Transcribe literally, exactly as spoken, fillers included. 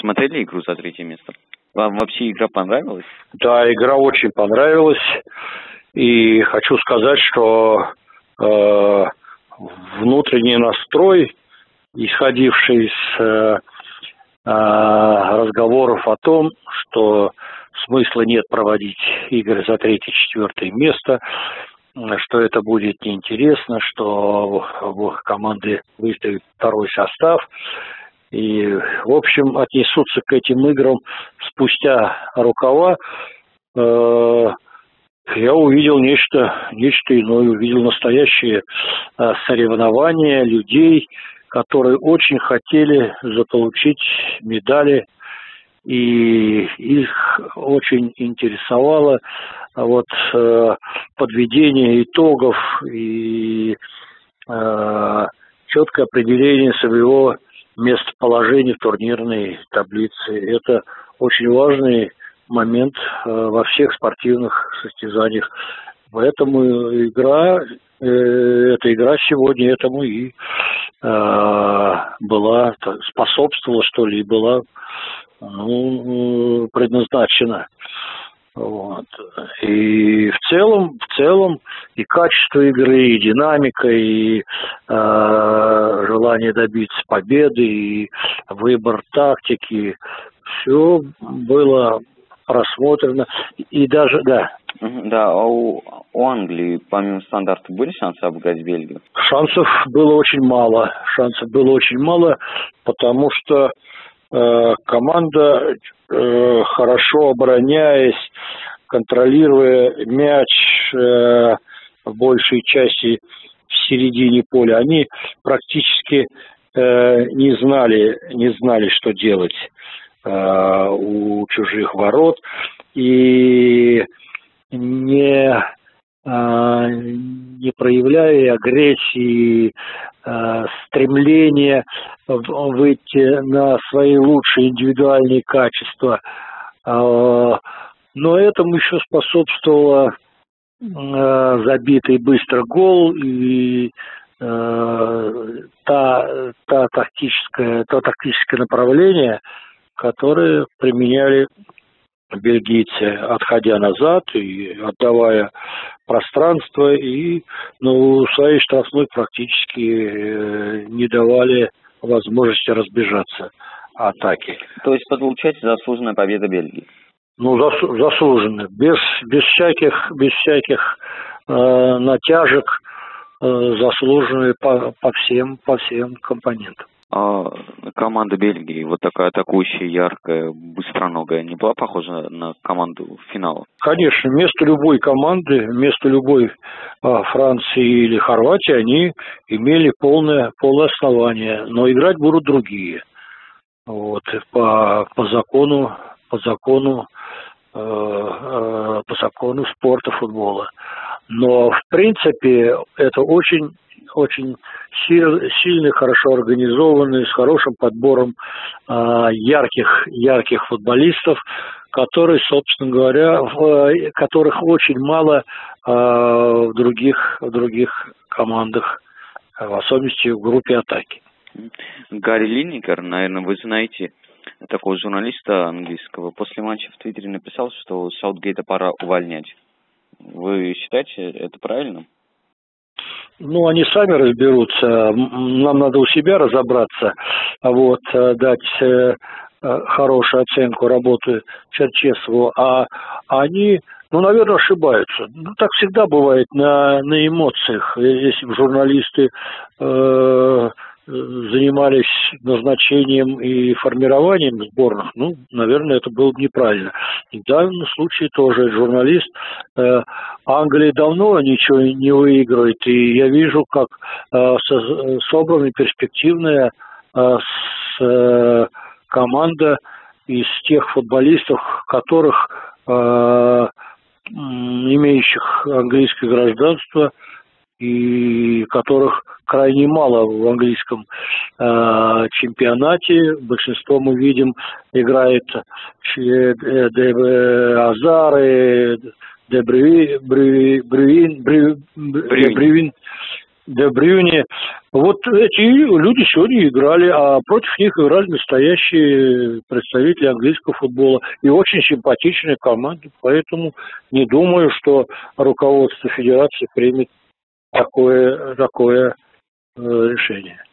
смотрели игру за третье место? Вам вообще игра понравилась? Да, игра очень понравилась. И хочу сказать, что э, внутренний настрой, исходивший из э, э, разговоров о том, что смысла нет проводить игры за третье-четвертое место, что это будет неинтересно, что команды выставят второй состав. И, в общем, отнесутся к этим играм спустя рукава. Э, я увидел нечто, нечто иное, увидел настоящие э, соревнования людей, которые очень хотели заполучить медали, и их очень интересовало вот э, подведение итогов и э, четкое определение своего местоположения в турнирной таблице. Это очень важный момент э, во всех спортивных состязаниях. Поэтому игра, э, эта игра сегодня этому и э, была, способствовала, что ли, была ну, предназначена. Вот. И в целом, в целом и качество игры, и динамика, и э, желание добиться победы, и выбор тактики, все было рассмотрено. И даже, да. Да, а у, у Англии помимо стандарта были шансы обыграть Бельгию? Шансов было очень мало. Шансов было очень мало, потому что э, команда, э, хорошо обороняясь, контролируя мяч э, в большей части в середине поля, они практически э, не знали, не знали, что делать э, у чужих ворот, и не, э, не проявляя агрессии, э, стремления выйти на свои лучшие индивидуальные качества. Э, Но этому еще способствовало э, забитый быстро гол и э, та, та тактическое, то тактическое направление, которое применяли бельгийцы, отходя назад и отдавая пространство, и ну, своей штрафной практически э, не давали возможности разбежаться атаки. То есть, получается, заслуженная победа Бельгии? Ну, заслуженно, без, без всяких, без всяких э, натяжек, э, заслуженные по, по всем, по всем компонентам. А команда Бельгии, вот такая атакующая, яркая, быстроногая, не была похожа на команду финала? Конечно, вместо любой команды, вместо любой э, Франции или Хорватии они имели полное, полное основание, но играть будут другие. Вот, по, по закону, по закону по закону спорта, футбола. Но, в принципе, это очень, очень сильный, хорошо организованный, с хорошим подбором э, ярких, ярких футболистов, которые, собственно говоря, в, которых очень мало э, в других, в других командах, в особенности в группе атаки. Гарри Линнекер, наверное, вы знаете такого журналиста английского, после матча в Твиттере написал, что Саутгейта пора увольнять. Вы считаете это правильно? Ну, они сами разберутся. Нам надо у себя разобраться, вот, дать хорошую оценку работы Черчесову. А они, ну, наверное, ошибаются. Ну, так всегда бывает на, на эмоциях. Если бы журналисты э, занимались назначением и формированием сборных, ну, наверное, это было бы неправильно. И в данном случае тоже журналист. Э, Англия давно ничего не выигрывает, и я вижу, как э, со, собрана перспективная э, с, э, команда из тех футболистов, которых, э, имеющих английское гражданство, и которых крайне мало в английском э, чемпионате. Большинство, мы видим, играет Азары, Де Брюин, Брюин, Брюин, Де Брюйне. Вот эти люди сегодня играли, а против них играли настоящие представители английского футбола. И очень симпатичная команда. Поэтому не думаю, что руководство федерации примет такое, такое э, решение.